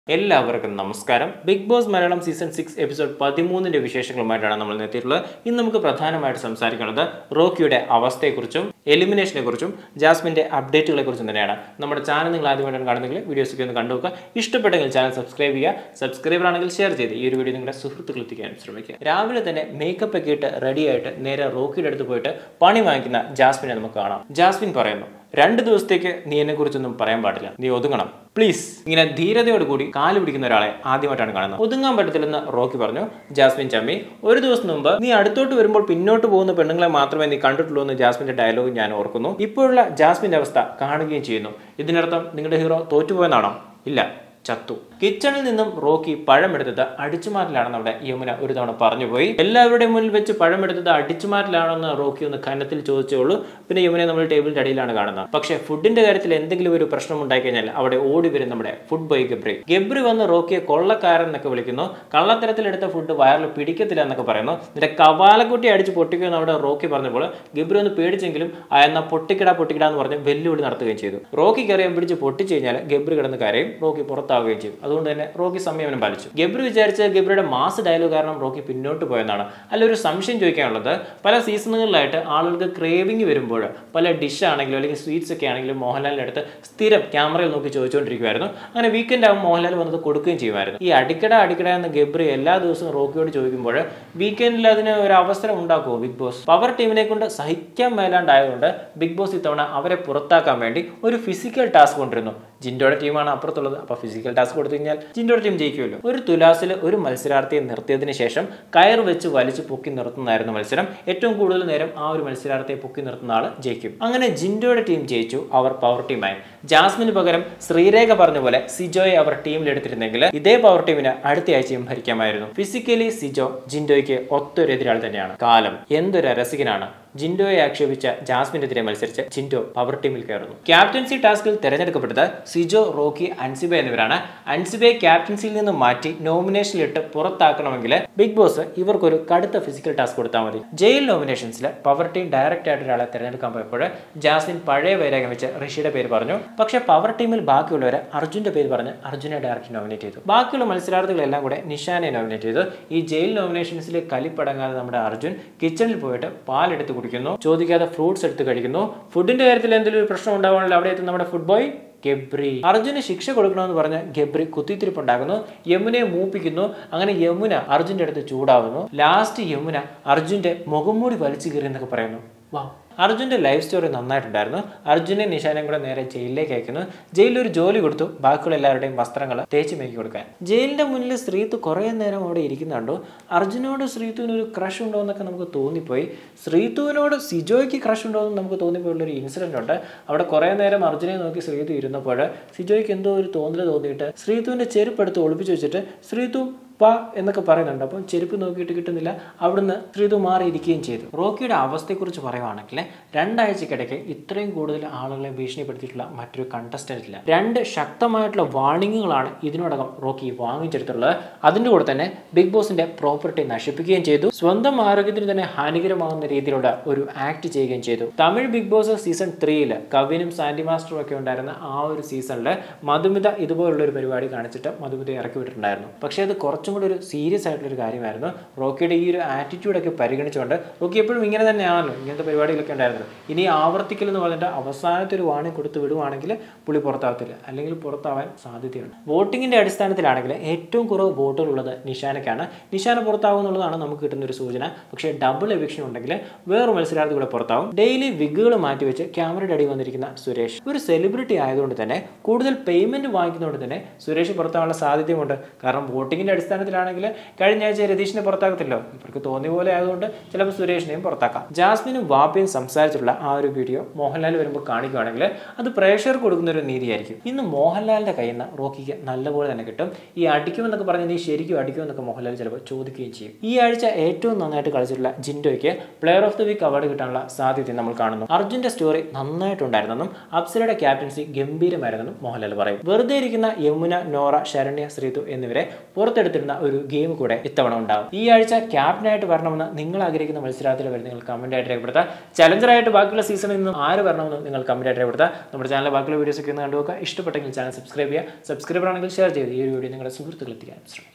എല്ലാവർക്കും നമസ്കാരം. Bigg Boss Malayalam season 6 episode 13ന്റെ വിശേഷങ്ങളുമായിട്ടാണ് നമ്മൾ എത്തിയിട്ടുള്ളത്. ഇന്ന് നമുക്ക് പ്രധാനമായിട്ട് സംസാരിക്കുന്നത് റോക്കിയുടെ അവസ്ഥയെക്കുറിച്ചും എലിമിനേഷനെ കുറിച്ചും ജാസ്മിന്റെ അപ്ഡേറ്റുകളെ കുറിച്ചും തന്നെയാണ്. നമ്മുടെ ചാനൽ നിങ്ങൾ ആദ്യമായിട്ടാണ് കാണുന്നെങ്കിൽ വീഡിയോസൊക്കെ ഒന്ന് കണ്ടുനോക്കുക. ഇഷ്ടപ്പെട്ടെങ്കിൽ ചാനൽ സബ്സ്ക്രൈബ് ചെയ്യുക. സബ്സ്ക്രൈബർ ആണെങ്കിൽ ഷെയർ ചെയ്ത് ഈ ഒരു വീഡിയോ നിങ്ങളുടെ സുഹൃത്തുക്കൾ എത്തിക്കാൻ ശ്രമിക്കുക. രാവിലെ തന്നെ മേക്കപ്പ് ഒക്കെ ഇട്ട് റെഡിയായിട്ട് നേരെ റോക്കിയുടെ അടുത്ത് പോയിട്ട് പണി വാങ്ങിക്കുന്ന ജാസ്മിനെ നമുക്ക് കാണാം. ജാസ്മിൻ പറയുന്നു, 2 ദിവസത്തേക്ക് നീ എന്നെ കുറിച്ചൊന്നും പറയാൻ പാടില്ല, നീ ഒതുങ്ങണം പ്ലീസ്. ഇങ്ങനെ ധീരതയോട് കൂടി കാല് പിടിക്കുന്ന ഒരാളെ ആദ്യമായിട്ടാണ് കാണുന്നത്. ഒതുങ്ങാൻ പറ്റത്തില്ലെന്ന് റോക്കി പറഞ്ഞു. ജാസ്മിൻ ചമ്മി, ഒരു ദിവസം മുമ്പ് നീ അടുത്തോട്ട് വരുമ്പോൾ പിന്നോട്ട് പോകുന്ന പെണ്ണുങ്ങളെ മാത്രമേ നീ കണ്ടിട്ടുള്ളൂ എന്ന് ജാസ്മിന്റെ ഡയലോഗ് ഞാൻ ഓർക്കുന്നു. ഇപ്പോഴുള്ള ജാസ്മിന്റെ അവസ്ഥ കാണുകയും ചെയ്യുന്നു. ഇതിനർത്ഥം നിങ്ങളുടെ ഹീറോ തോറ്റുപോയെന്നാണോ? ഇല്ല, ചത്തു. കിച്ചണിൽ നിന്നും റോക്കി പഴമെടുത്തത് അടിച്ചുമാറ്റലാണെന്ന് അവിടെ യമുന ഒരു തവണ പറഞ്ഞുപോയി. എല്ലാവരുടെയും മുന്നിൽ വെച്ച് പഴമെടുത്തത് അടിച്ചുമാറ്റലാണെന്ന് റോക്കി ഒന്ന് കന്നത്തിൽ ചോദിച്ചോളൂ. പിന്നെ യമുനെ നമ്മൾ ടേബിളിന്റെ അടിയിലാണ് കാണുന്നത്. പക്ഷേ ഫുഡിന്റെ കാര്യത്തിൽ എന്തെങ്കിലും ഒരു പ്രശ്നം ഉണ്ടായി കഴിഞ്ഞാൽ അവിടെ ഓടി വരും നമ്മുടെ ഫുഡ് ബോയ് ഗബ്രി. ഗബ്രി വന്ന് റോക്കിയെ കൊള്ളക്കാരൻ എന്നൊക്കെ വിളിക്കുന്നു. കള്ളത്തരത്തിലെടുത്ത ഫുഡ് വയറിൽ പിടിക്കത്തില്ല എന്നൊക്കെ പറയുന്നു. നിന്റെ കവാലക്കുട്ടി അടിച്ച് പൊട്ടിക്കുമെന്ന് അവിടെ റോക്കി പറഞ്ഞപ്പോൾ ഗബ്രി ഒന്ന് പേടിച്ചെങ്കിലും എന്നാ പൊട്ടിക്കിടാ എന്ന് പറഞ്ഞ് വെല്ലുവിളി നടത്തുകയും ചെയ്തു. റോക്കിക്ക് അറിയാൻ പിടിച്ച് പൊട്ടിച്ചു കഴിഞ്ഞാൽ ഗബ്രി കിടന്ന് കരയും, റോക്കി പുറത്താവുകയും ചെയ്യും. അതുകൊണ്ട് തന്നെ റോക്കി സംയമനം പാലിച്ചു. ഗബ്രി വിചാരിച്ച ഗബ്രിയുടെ മാസ് ഡയലോഗ് കാരണം റോക്കി പിന്നോട്ട് പോയെന്നാണ്. ഒരു സംശയം ചോദിക്കാനുള്ളത്, പല സീസണുകളിലായിട്ട് ആളുകൾക്ക് ക്രേവിംഗ് വരുമ്പോൾ പല ഡിഷ് ആണെങ്കിലും അല്ലെങ്കിൽ സ്വീറ്റ്സ് ഒക്കെ ആണെങ്കിലും മോഹൻലാലിന്റെ അടുത്ത് സ്ഥിരം ക്യാമറയിൽ നോക്കി ചോദിച്ചുകൊണ്ടിരിക്കുമായിരുന്നു. അങ്ങനെ വീക്കെൻഡ് ആകുമ്പോൾ മോഹൻലാൽ വന്നത് കൊടുക്കുകയും ചെയ്യുമായിരുന്നു. ഈ അടിക്കട എന്ന് ഗബ്രി എല്ലാ ദിവസവും റോക്കിയോട് ചോദിക്കുമ്പോൾ വീക്കെൻഡിൽ അതിന് ഒരു അവസരം ഉണ്ടാക്കുമോ ബിഗ് ബോസ്? പവർ ടീമിനെ കൊണ്ട് സഹിക്കാൻ മേലാണ്ടായതുകൊണ്ട് ബിഗ് ബോസ് ഇത്തവണ അവരെ പുറത്താക്കാൻ വേണ്ടി ഒരു ഫിസിക്കൽ ടാസ്ക് കൊണ്ടിരുന്നു. ജിൻഡോയുടെ ടീമാണ് അപ്പുറത്തുള്ളത്. അപ്പൊ ഫിസിക്കൽ ടാസ്ക് കൊടുത്തു കഴിഞ്ഞാൽ ജിൻഡോയുടെ ടീം ജയിക്കുമല്ലോ. ഒരു തുലാസിൽ ഒരു മത്സരാർത്ഥിയെ നിർത്തിയതിനു ശേഷം കയർ വെച്ച് വലിച്ചു പൊക്കി നിർത്തുന്നതായിരുന്നു മത്സരം. ഏറ്റവും കൂടുതൽ നേരം ആ ഒരു മത്സരാർത്ഥിയെ പൊക്കി നിർത്തുന്ന ആൾ ജയിക്കും. അങ്ങനെ ജിൻഡോയുടെ ടീം ജയിച്ചു, അവർ പവർ ടീമായി. ജാസ്മിന് പകരം ശ്രീരേഖ പറഞ്ഞ പോലെ സിജോയെ അവർ ടീമിലെടുത്തിരുന്നെങ്കിൽ ഇതേ പവർ ടീമിന് അടുത്ത ആഴ്ചയും ഭരിക്കാമായിരുന്നു. ഫിസിക്കലി സിജോ ജിൻഡോയ്ക്ക് ഒത്തൊരു എതിരാളി തന്നെയാണ്. കാലം എന്തൊരു രസികനാണ്. ജിൻഡോയെ ആക്ഷേപിച്ച ജാസ്മിനെതിരെ മത്സരിച്ച് ജിൻഡോ പവർ ടീമിൽ കയറുന്നു. ക്യാപ്റ്റൻസി ടാസ്കിൽ തെരഞ്ഞെടുക്കപ്പെട്ടത് സിജോ, റോക്കി, അൻസിബ എന്നിവരാണ്. അൻസിബയെ ക്യാപ്റ്റൻസിയിൽ നിന്ന് മാറ്റി നോമിനേഷനിലിട്ട് പുറത്താക്കണമെങ്കിൽ ബിഗ് ബോസ് ഇവർക്കൊരു കടുത്ത ഫിസിക്കൽ ടാസ്ക് കൊടുത്താൽ മതി. ജയിൽ നോമിനേഷൻസിൽ പവർ ടീം ഡയറക്റ്റ് ആയിട്ട് ഒരാളെ തെരഞ്ഞെടുക്കാൻ പോയപ്പോൾ ജാസ്മിൻ പഴയ വൈരാഗ്യം വെച്ച് ഋഷിയുടെ പേര് പറഞ്ഞു. പക്ഷെ പവർ ടീമിൽ ബാക്കിയുള്ളവരെ അർജുന്റെ പേര് പറഞ്ഞ് അർജുനെ ഡയറക്റ്റ് നോമിനേറ്റ് ചെയ്തു. ബാക്കിയുള്ള മത്സരാർത്ഥികളെല്ലാം കൂടെ നിഷാനെ നോമിനേറ്റ് ചെയ്തു. ഈ ജയിൽ നോമിനേഷൻസിൽ കലിപ്പടങ്ങാതെ നമ്മുടെ അർജുൻ കിച്ചണിൽ പോയിട്ട് പാലെടുത്ത് കുടിക്കുന്നു, ചോദിക്കാതെ ഫ്രൂട്ട്സ് എടുത്ത് കഴിക്കുന്നു. ഫുഡിന്റെ കാര്യത്തിൽ എന്തെങ്കിലും ഒരു പ്രശ്നം ഉണ്ടാവുകയാണെങ്കിൽ അവിടെ എത്തും നമ്മുടെ ഫുഡ് ബോയ് ഗബ്രി. അർജുന് ശിക്ഷ കൊടുക്കണമെന്ന് പറഞ്ഞ് ഗബ്രി കുത്തിത്തിരിപ്പുണ്ടാക്കുന്നു, യമുനയെ മൂപ്പിക്കുന്നു. അങ്ങനെ യമുന അർജുന്റെ അടുത്ത് ചൂടാവുന്നു. ലാസ്റ്റ് യമുന അർജുന്റെ മുഖംമൂടി വലിച്ചു കീറി എന്നൊക്കെ പറയുന്നു. വാ, അർജുന്റെ ലൈഫ് സ്റ്റോറി നന്നായിട്ടുണ്ടായിരുന്നു. അർജുനെ നിഷാനെയും കൂടെ നേരെ ജയിലിലേക്ക് അയക്കുന്നു. ജയിലിൽ ഒരു ജോലി കൊടുത്തു, ബാക്കിയുള്ള എല്ലാവരുടെയും വസ്ത്രങ്ങൾ തേച്ച് മേക്കി കൊടുക്കാൻ. ജയിലിന്റെ മുന്നിൽ ശ്രീതു കുറെ നേരം അവിടെ ഇരിക്കുന്നുണ്ടോ. അർജുനോട് ശ്രീതുവിന് ഒരു ക്രഷ് ഉണ്ടോ എന്നൊക്കെ നമുക്ക് തോന്നിപ്പോയി. ശ്രീതുവിനോട് സിജോയ്ക്ക് ക്രഷ് ഉണ്ടോ എന്ന് നമുക്ക് തോന്നിപ്പോയുള്ളൊരു ഇൻസിഡന്റ് ഉണ്ട്. അവിടെ കുറെ നേരം അർജുനെ നോക്കി ശ്രീതു ഇരുന്നപ്പോൾ സിജോയ്ക്ക് എന്തോ ഒരു തോന്നിയിട്ട് ശ്രീതുവിന്റെ ചെരുപ്പ് എടുത്ത് ഒളിപ്പിച്ചു വെച്ചിട്ട് ശ്രീതു വാ എന്നൊക്കെ പറയുന്നുണ്ട്. അപ്പം ചെരുപ്പ് നോക്കിയിട്ട് കിട്ടുന്നില്ല. അവിടുന്ന് ശ്രീതു മാറിയിരിക്കുകയും ചെയ്തു. റോക്കിയുടെ അവസ്ഥയെക്കുറിച്ച് പറയുവാണെങ്കിൽ 2 ആഴ്ചക്കിടയ്ക്ക് ഇത്രയും കൂടുതൽ ആളുകളെ ഭീഷണിപ്പെടുത്തിയിട്ടുള്ള മറ്റൊരു കണ്ടസ്റ്റന്റ് ഇല്ല. 2 ശക്തമായിട്ടുള്ള വാർണിങ്ങുകളാണ് ഇതിനോടകം റോക്കി വാങ്ങിച്ചെടുത്തിട്ടുള്ളത്. അതിൻ്റെ കൂടെ തന്നെ ബിഗ് ബോസിന്റെ പ്രോപ്പർട്ടി നശിപ്പിക്കുകയും ചെയ്തു. സ്വന്തം ആരോഗ്യത്തിന് തന്നെ ഹാനികരമാകുന്ന രീതിയിലുള്ള ഒരു ആക്ട് ചെയ്യുകയും ചെയ്തു. തമിഴ് ബിഗ് ബോസ് സീസൺ 3 കവിനും സാൻഡി മാസ്റ്ററും ഒക്കെ ഉണ്ടായിരുന്ന ആ ഒരു സീസണിൽ മധുമിത ഇതുപോലുള്ള ഒരു പരിപാടി കാണിച്ചിട്ട് മധുമിത ഇറക്കി വിട്ടിട്ടുണ്ടായിരുന്നു. പക്ഷേ അത് കുറച്ചും കൂടി ഒരു സീരിയസ് ആയിട്ടുള്ളൊരു കാര്യമായിരുന്നു. റോക്കിയുടെ ഈ ഒരു ആറ്റിറ്റ്യൂഡൊക്കെ പരിഗണിച്ചുകൊണ്ട് റോക്കി എപ്പോഴും ഇങ്ങനെ തന്നെയാണല്ലോ, ഇങ്ങനത്തെ പരിപാടികളൊക്കെ ഉണ്ടായിരുന്നത്. ഇനി ആവർത്തിക്കൽ എന്ന് പറഞ്ഞിട്ട് അവസാനത്തെ ഒരു വാണി കൊടുത്ത് വിടുവാണെങ്കിൽ പുള്ളി പുറത്താകത്തില്ല, അല്ലെങ്കിൽ പുറത്താവാൻ സാധ്യതയുണ്ട്. വോട്ടിങ്ങിന്റെ അടിസ്ഥാനത്തിലാണെങ്കിൽ ഏറ്റവും കുറവ് വോട്ടുകളുള്ളത് നിഷാനക്കാണ്. നിഷാന പുറത്താവും എന്നുള്ളതാണ് നമുക്ക് കിട്ടുന്ന ഒരു സൂചന. പക്ഷേ ഡബിൾ എവിക്ഷൻ ഉണ്ടെങ്കിൽ വേറൊരു മത്സരാർത്ഥി കൂടെ പുറത്താവും. ഡെയിലി വിഗുകൾ മാറ്റിവെച്ച് ക്യാമറയുടെ അടി വന്നിരിക്കുന്ന സുരേഷ് ഒരു സെലിബ്രിറ്റി ആയതുകൊണ്ട് തന്നെ കൂടുതൽ പേയ്മെന്റ് വാങ്ങിക്കുന്നതുകൊണ്ട് തന്നെ സുരേഷ് പുറത്താവാനുള്ള സാധ്യതയുമുണ്ട്. കാരണം വോട്ടിങ്ങിന്റെ അടിസ്ഥാനത്തിലാണെങ്കിൽ കഴിഞ്ഞ ആഴ്ച രതീഷിനെ പുറത്താക്കത്തില്ലോ, ഇവർക്ക് തോന്നിയ പോലെ ആയതുകൊണ്ട് ചിലപ്പോൾ സുരേഷിനെയും പുറത്താക്കാം. ജാസ്മിനും വാപ്പയും സംസാരിച്ചിട്ടുള്ള ആ ഒരു വീഡിയോ മോഹൻലാൽ വരുമ്പോൾ കാണിക്കുകയാണെങ്കിൽ അത് പ്രേക്ഷകർക്ക് കൊടുക്കുന്ന ഒരു നീതിയായിരിക്കും. ഇന്ന് മോഹൻലാലിന്റെ കയ്യിൽ നിന്ന് റോക്കിക്ക് നല്ലപോലെ തന്നെ കിട്ടും. ഈ അടിക്കുമെന്നൊക്കെ പറഞ്ഞ് നീ ശരിക്കും അടിക്കുമെന്നൊക്കെ മോഹൻലാൽ ചിലപ്പോൾ ചോദിക്കുകയും ചെയ്യും. ഈ ആഴ്ച ഏറ്റവും നന്നായിട്ട് കളിച്ചിട്ടുള്ള ജിൻഡോയ്ക്ക് player of the week award കിട്ടാനുള്ള സാധ്യത നമ്മൾ കാണുന്നു. അർജുന്റെ സ്റ്റോറി നന്നായിട്ടുണ്ടായിരുന്നെന്നും അപ്സരയുടെ ക്യാപ്റ്റൻസി ഗംഭീരമായിരുന്നെന്നും മോഹൻലാൽ പറയും. വെറുതെ ഇരിക്കുന്ന യമുന, നോറ, ശരണ്യ, ശ്രീതു എന്നിവരെ പുറത്തെടുത്തിട്ട് വരുന്ന ഒരു ഗെയിം കൂടെ ഇത്തവണ ഉണ്ടാകും. ഈ ആഴ്ച ക്യാപ്റ്റനായിട്ട് വരണമെന്ന് നിങ്ങൾ ആഗ്രഹിക്കുന്ന മത്സരാർത്ഥികൾ വരെ നിങ്ങൾ കമന്റ് ആയിട്ട് രേഖപ്പെടുത്തുക. ചലഞ്ചറായിട്ട് ബാക്കിയുള്ള സീസണിൽ നിന്ന് ആര് വരണമെന്ന് നിങ്ങൾ കമന്റ് ആയിട്ട് രേഖപ്പെടുത്തുക. നമ്മുടെ ചാനലിലെ ബാക്കിയുള്ള വീഡിയോസ് ഒക്കെ ഒന്ന് കണ്ടുപോകുക. ഇഷ്ടപ്പെട്ടെങ്കിൽ ചാനൽ സബ്സ്ക്രൈബ് ചെയ്യുക. സബ്സ്ക്രൈബർ ആണെങ്കിൽ ഷെയർ ചെയ്ത് ഈ ഒരു വീഡിയോ നിങ്ങളുടെ സുഹൃത്തുക്കൾ എത്തിക്കാൻ ശ്രമിക്കുക.